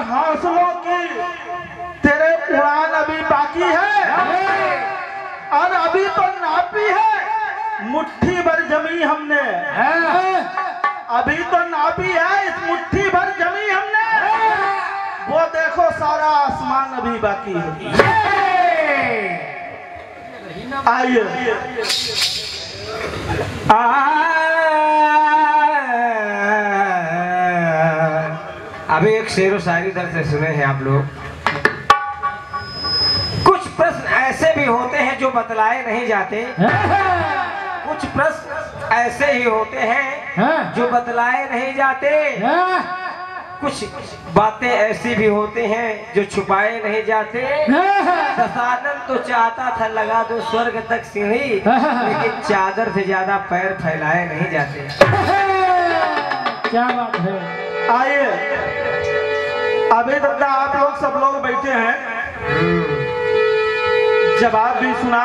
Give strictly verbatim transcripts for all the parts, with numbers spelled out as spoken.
हौसलों की तेरे उड़ान अभी बाकी है, और अभी तो नापी है मुट्ठी भर जमी हमने, अभी तो नापी है इस मुट्ठी भर जमी हमने, वो देखो सारा आसमान अभी बाकी है। आइए अभी एक शेर व शायरी दर से सुने हैं आप लोग। कुछ प्रश्न ऐसे भी होते हैं जो बतलाए नहीं जाते, कुछ प्रश्न ऐसे ही होते हैं जो बतलाए नहीं जाते, कुछ बातें ऐसी भी होते हैं जो छुपाए नहीं जाते। दशानन तो चाहता था लगा दो स्वर्ग तक सीढ़ी, लेकिन चादर से ज्यादा पैर फैलाए नहीं जाते। क्या बात है। आइए अभी तक आप लोग सब लोग बैठे हैं, जवाब भी सुना।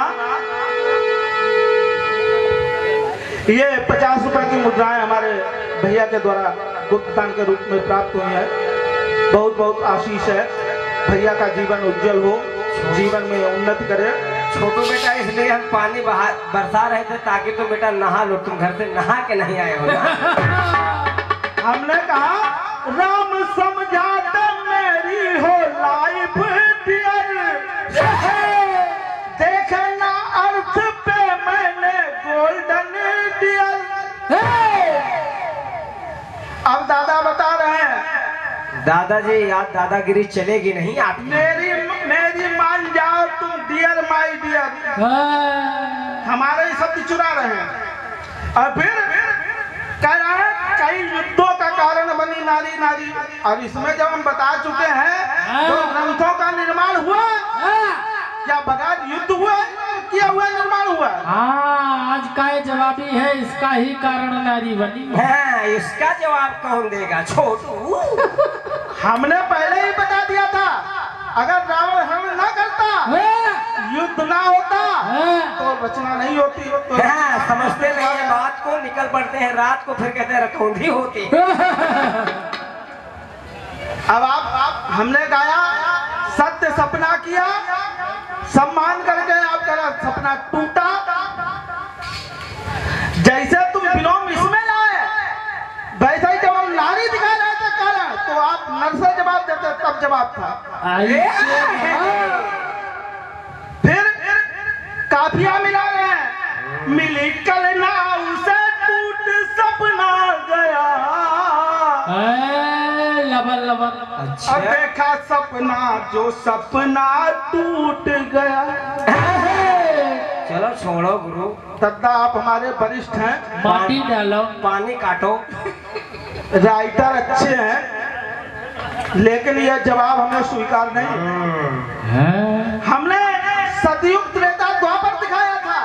ये पचास रुपए की मुद्राएं हमारे भैया के द्वारा गुप्तदान के रूप में प्राप्त हुई है। बहुत बहुत आशीष है, भैया का जीवन उज्जवल हो, जीवन में उन्नति करे। छोटू बेटा इसलिए हम पानी बहा बरसा रहे थे ताकि तुम बेटा नहा लो, तुम घर से नहा के नहीं आए हो ना। हमने कहा राम समझाते मेरी हो लाइफ डियर, देखना अर्थ पे मैंने गोल्डन डियर। अब दादा बता रहे हैं, दादाजी याद दादागिरी चलेगी नहीं आप। मेरी मेरी मान जाओ तुम डियर माय डियर, हमारे ही शब्द चुरा रहे हैं। और फिर कह रहे हैं कई युद्धों का कारण बनी नारी नारी, और इसमें जब हम बता चुके हैं तो ग्रंथों का निर्माण हुआ, क्या बगैर युद्ध हुआ किया हुआ निर्माण हुआ। हाँ, आज का ये जवाबी है, इसका ही कारण नारी बनी है। इसका जवाब कौन देगा छोटू? हमने पहले ही बता दिया था, अगर रावण हरण न करता, युद्ध ना होता तो रचना नहीं होती। तो हाँ, समझते नहीं है बात को, निकल पड़ते हैं रात को, फिर कहते हैं रतौंधी होती। अब आप, आप हमने गाया सत्य सपना किया, सम्मान करके आपका सपना टूटा। जैसे तुम विलोम इसमें लाए, वैसे ही जब हम नारी दिखा रहे थे कारण, तो आप नर से जवाब देते, तब जवाब था। फिर काफिया मिला रहे हैं, मिली कल नाव से टूट सपना गया, लबल लबल। अच्छा, देखा सपना जो सपना टूट गया। चलो छोड़ो गुरु, दद्दा आप हमारे वरिष्ठ हैं, माटी डालो, पानी काटो। राइटर अच्छे हैं, लेकिन यह जवाब हमें स्वीकार नहीं। हमने सतयुग त्रेता द्वापर दिखाया था,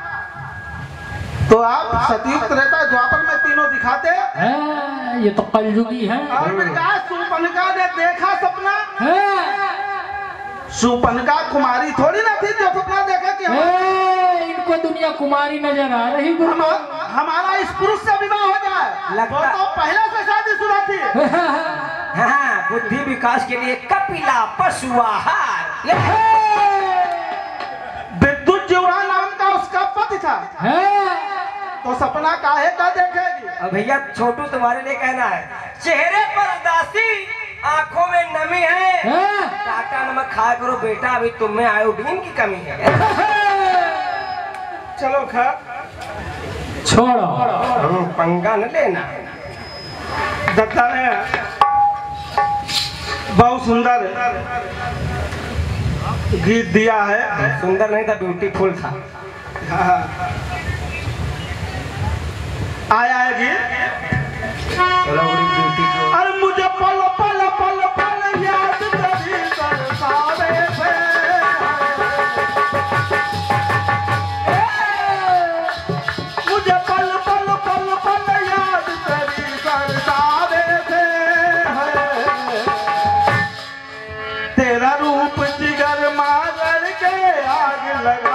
तो आप सतयुग त्रेता द्वापर में तीनों दिखाते। ये तो कलयुगी है। और फिर कहा सुपनका ने देखा सपना, सुपनका कुमारी थोड़ी ना थी जो सपना देखा कि हम इनको दुनिया कुमारी नजर आ रही। हम, हमारा इस पुरुष से विवाह हो जाए, लगता वो तो पहले से शादीशुदा थी। हाँ, बुद्धि विकास के लिए कपिला पशु आहार। विद्युत जीवरा नाम का उसका पति था, तो सपना काहे का देखेगी। अब भैया छोटू तुम्हारे लिए कहना है, चेहरे पर उदासी, आंखों में नमी है, टाटा नमक खाया करो बेटा, अभी तुम में आयोडीन की कमी है। चलो खा छोड़ो, पंगा न लेना। दत्ता ने बहुत सुंदर गीत दिया है। सुंदर नहीं था, ब्यूटीफुल था। आया है गीत। चलो ब्यूटीफुल। अरे मुझे पल पल पल पल याद तेरी तरसावे थे, मुझे पल पल पल पल याद तेरी तरसावे थे, तेरा रूप जिगर मार के आग लगा।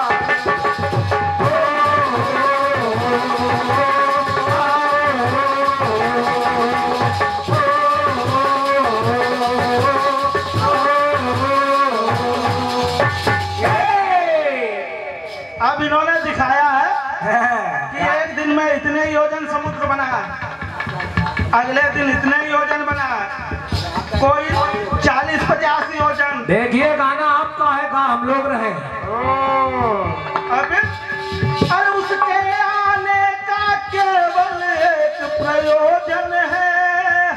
अगले दिन इतने ही योजन बना, कोई चालीस पचास योजन। देखिए गाना आपका है का हम लोग रहे। अबे अरे उसके आने का केवल एक प्रयोजन है,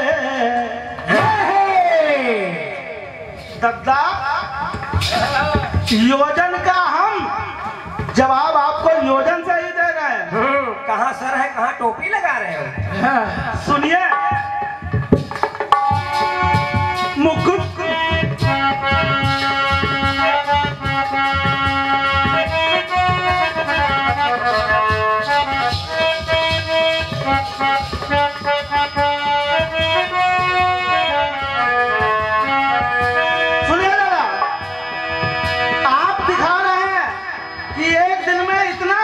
है, है। दद्दा योजन का हम जवाब आपको योजन से ही दे रहे हैं। कहाँ सर है, कहाँ टोपी लगा रहे हो? सुनिए, मुख सुनिए दादा, आप दिखा रहे हैं कि एक दिन में इतना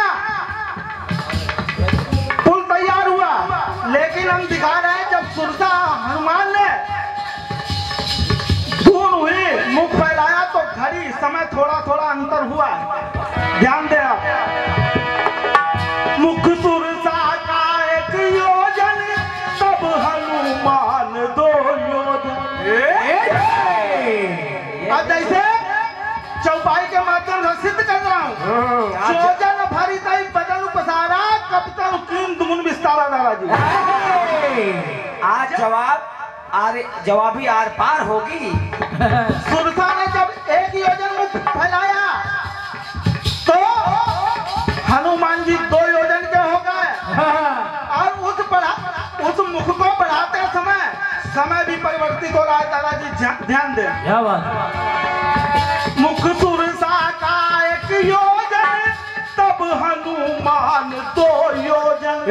पुल तैयार हुआ, लेकिन हम दिखा रहे हैं जब सुरसा हनुमान ने धूल हुई, मुख फैलाया तो घड़ी समय थोड़ा थोड़ा अंतर हुआ। ध्यान दे आप, मुख सुरसा का एक योजन, तब हनुमान दो योजन। अब जैसे चौपाई के माध्यम से सिद्ध कर रहा हूँ, योजन भरी तई बदन पसारा, कप्तान कीन दुगुन विस्तारा। दादाजी आज जवाब आर जवाबी आर पार होगी। सुरसा ने जब एक योजन मुख फैलाया तो हनुमान जी दो योजन के हो गए, और उस बढ़ा उस मुख को बढ़ाते समय समय भी परिवर्तित हो रहा है। दादाजी ध्यान दें, क्या बात। मुख सुरसा का एक योजन, तब हनुमान दो योजन।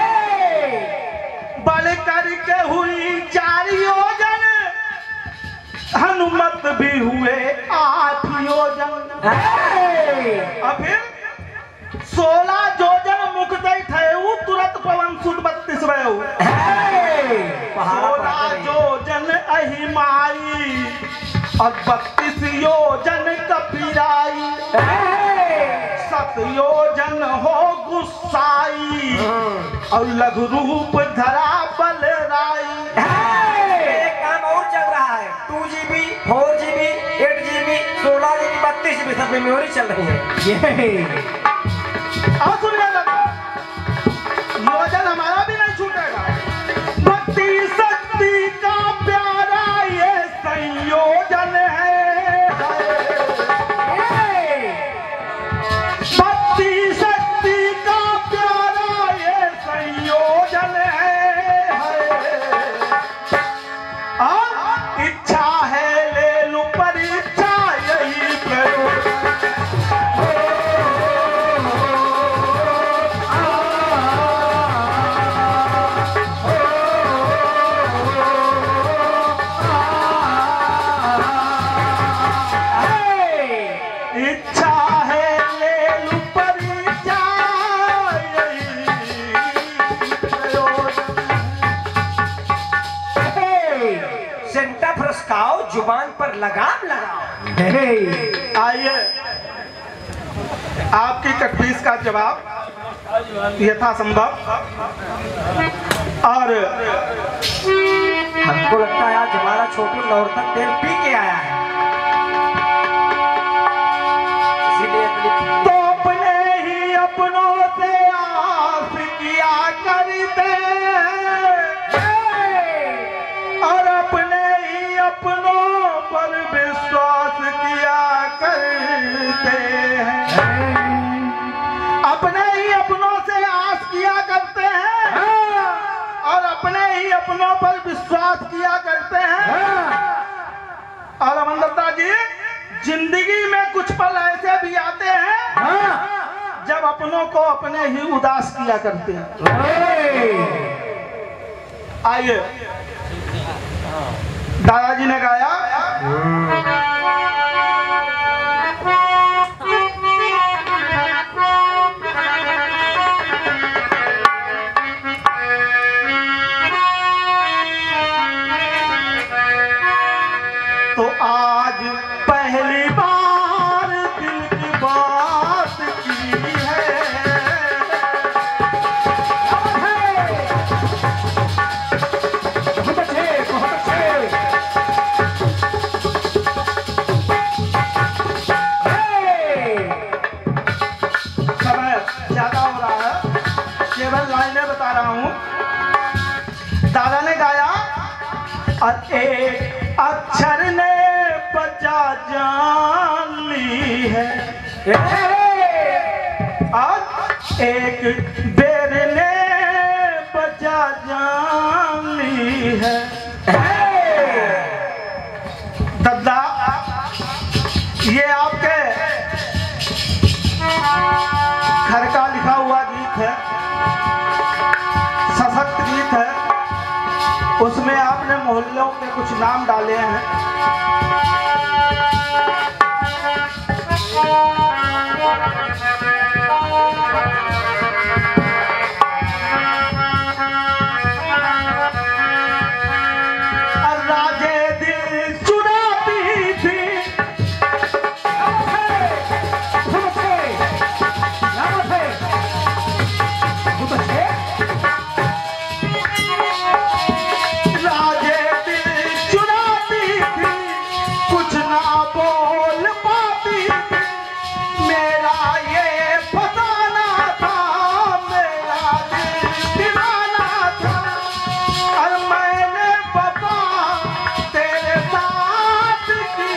बल करके हुई चार योजन, हनुमत भी हुए आठ योजन। और फिर सोलह योजन मुख दई थे, तुरंत पवन सुत बत्तीस भयउ। सोलह योजन अहिमाई, और बत्तीस योजन कपिराई। सत योजन हो गुस्साई, और लघु रूप धरा बलराई। एक काम और चल रहा है, two G B four G B eight G B सोलह जी बी बत्तीस जी बी सब मेमोरी चल रही है। अब सुनिए दादा, योजन हमारा भी नहीं छूटेगा। भक्ति शक्ति का प्यारा ये संयोजन है, भक्ति शक्ति का प्यारा ये संयोजन है। और इच्छा है ले लूं परीक्षा, यही प्रयोग। इच्छा है ले लूं परीक्षा, यही प्रयोजन। सेंटा फरसकाओ, जुबान पर लगाम लगाओ। आइए आपकी कटपीस का जवाब यथासंभव। और हमको लगता है आज हमारा छोटू नौरतन तेल पी के आया है, इसीलिए तो अपने ही अपनों से आस किया करते, और अपने ही अपनों पर विश्वास किया करते हैं। अपने ही अपनों से आस किया करते हैं, और अपने ही अपनों पर विश्वास किया करते हैं। और अमनदत्ता जी, जिंदगी में कुछ पल ऐसे भी आते हैं जब अपनों को अपने ही उदास किया करते हैं। आइए, दादाजी ने गाया, तो आज पहली बार दिल की बात की है। दादा ने गाया, और एक अक्षर ने बचा जान ली है, और एक बेर ने बचा जान ली है। दादा ये आपके घर का लिखा हुआ गीत है, सशक्त गीत है, उसमें आपने मोहल्लों के कुछ नाम डाले हैं। राजे दिल चुराती थी, राजे दिल चुराती थी, कुछ ना बोल पाती थी, मेरा ये फसाना था, मेरा दिल दीवाना था, और मैंने वफा तेरे साथ की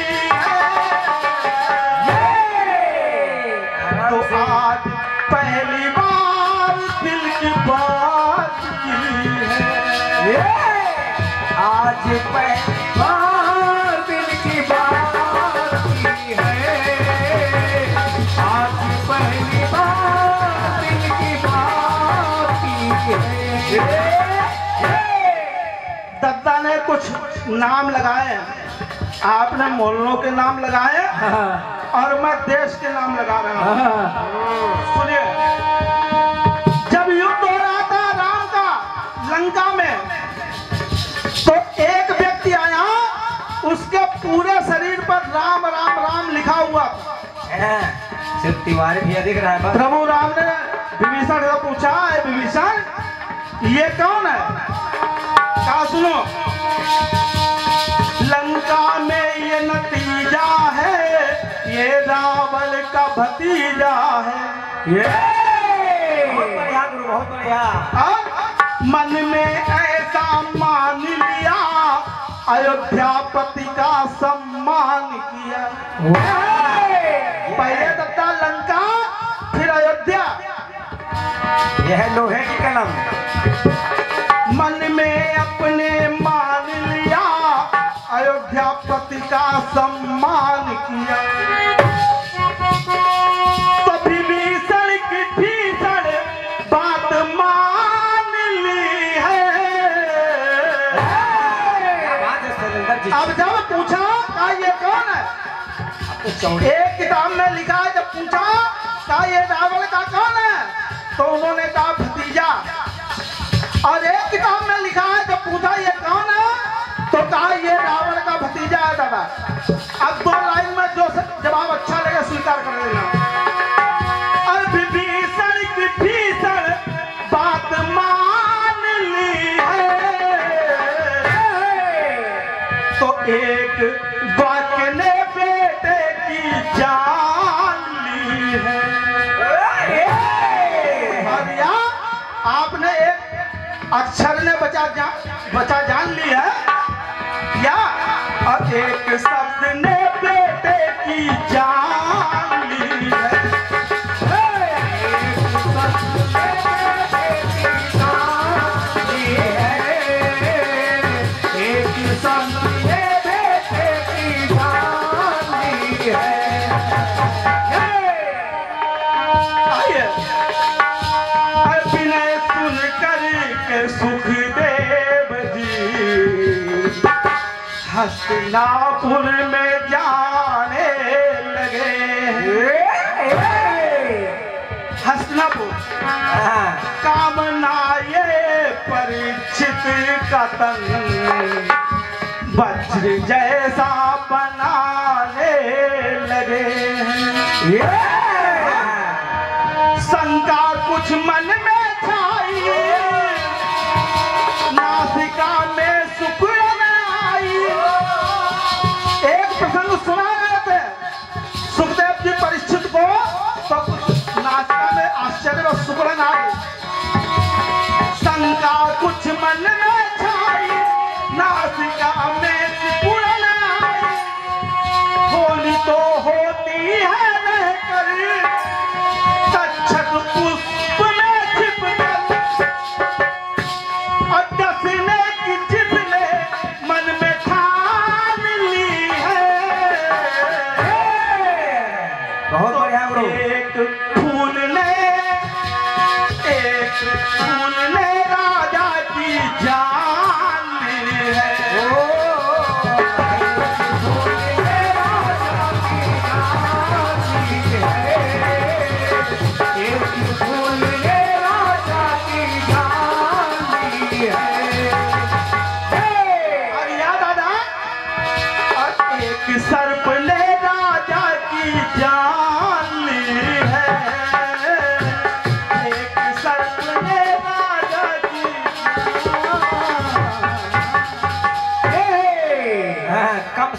है, तो आज पहली बार दिल की बात की है, आज पहली बार दिल की बात की है, आज पहली बार दिल की बात की है। दत्ता ने कुछ नाम लगाए, आपने मोहल्लों के नाम लगाए, और मैं देश के नाम लगा रहा हूँ। सुनिए, जब युद्ध हो रहा था राम का लंका में, तो एक व्यक्ति आया, उसके पूरे शरीर पर राम राम राम लिखा हुआ था। सिर्फ तिवारी भी दिख रहा है बस। प्रभु राम ने विभीषण से पूछा, है विभीषण ये कौन है? कहा सुनो, लंका में ये नतीजा है, ये रावण का भतीजा है। ये बहुत बढ़िया गुरु, बहुत बढ़िया। और मन में ऐसा मान लिया, अयोध्यापति का सम्मान किया। पहले दत्ता लंका, फिर अयोध्या। यह लोहे की कलम। मन में अपने मान लिया, अयोध्यापति का सम्मान किया। तो विभीषण की भीषण बात मान ली है। अब जब पूछा का ये कौन है, एक किताब में लिखा है, जब पूछा का ये रावण का कौन है, तो उन्होंने कहा भतीजा। और एक किताब में लिखा है, जब पूछा ये कौन है, तो कहा ये रावण का भतीजा है। दादा अब दो लाइन में जो जवाब अच्छा लगे स्वीकार कर लेना। और विभीषण की भीषण बात मान ली है, तो एक वाक्य ने बेटे की जान ली है। और या आपने एक अक्षर ने बचा जान बचा जान ली है, या और एक शब्द ने बेटे की जान ली है। एक शब्द ने बेटे की जान ली है। आइए, विनय सुन कर के सुखदेव जी हस्तिनापुर में जाने लगे। हस्तिनापुर कामना ये परीक्षित का तन वज्र जैसा बनाने लगे हैं। शंका कुछ मन में छाई, नासिका में सुख आई। एक प्रसंग सुना गए थे सुखदेव जी परीक्षित को, तो कुछ नासिका में आश्चर्य और सुकड़न आई। शंका कुछ मन में छाई,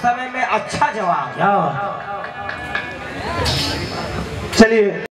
समय में अच्छा जवाब। चलिए।